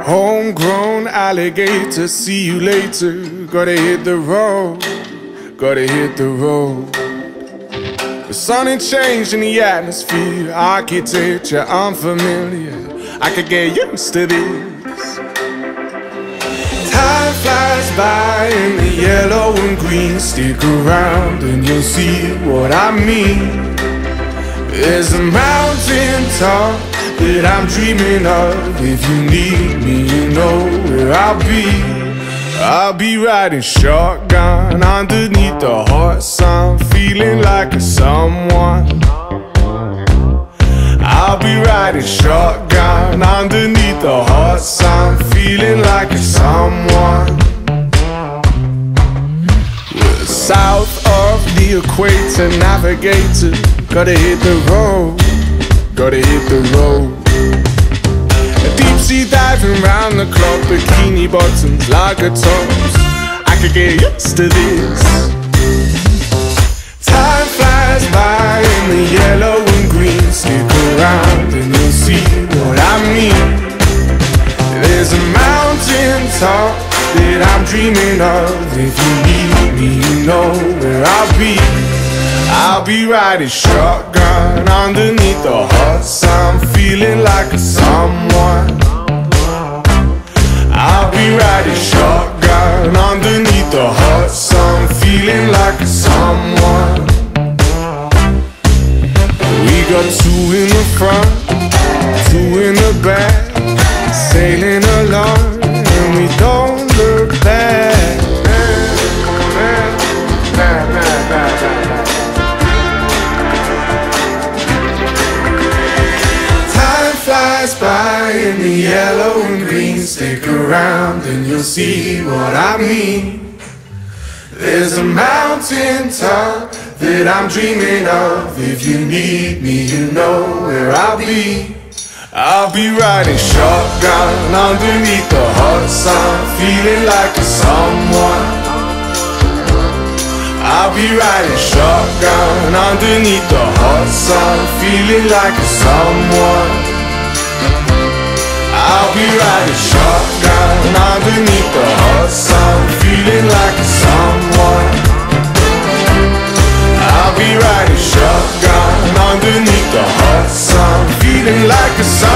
Homegrown alligator, see you later. Gotta hit the road, gotta hit the road. The sun ain't changed in the atmosphere, architecture unfamiliar. I could get used to this. Time flies by in the yellow and green. Stick around and you'll see what I mean. There's a mountain top that I'm dreaming of. If you need me, you know where I'll be. I'll be riding shotgun underneath the hot sun, feeling like a someone. I'll be riding shotgun underneath the hot sun, feeling like a someone. We're south of the equator, navigator. Gotta hit the road, gotta hit the road. Deep sea diving round the clock, bikini bottoms, lager tops. I could get used to this. Time flies by in the yellow and green. Stick around and you'll see what I mean. There's a mountain top that I'm dreaming of. If you need me, you know where I'll be. I'll be riding shotgun underneath the hot sun, feeling like a someone. I'll be riding shotgun underneath the hot sun, feeling like a someone. We got two in the front, two in the back, sailing along and we don't look back. Flies by in the yellow and green. Stick around and you'll see what I mean. There's a mountain top that I'm dreaming of. If you need me, you know where I'll be. I'll be riding shotgun underneath the hot sun, feeling like a someone. I'll be riding shotgun underneath the hot sun, feeling like a someone. I'll be riding shotgun underneath the hot sun, feeling like a someone. I'll be riding shotgun underneath the hot sun, feeling like a someone.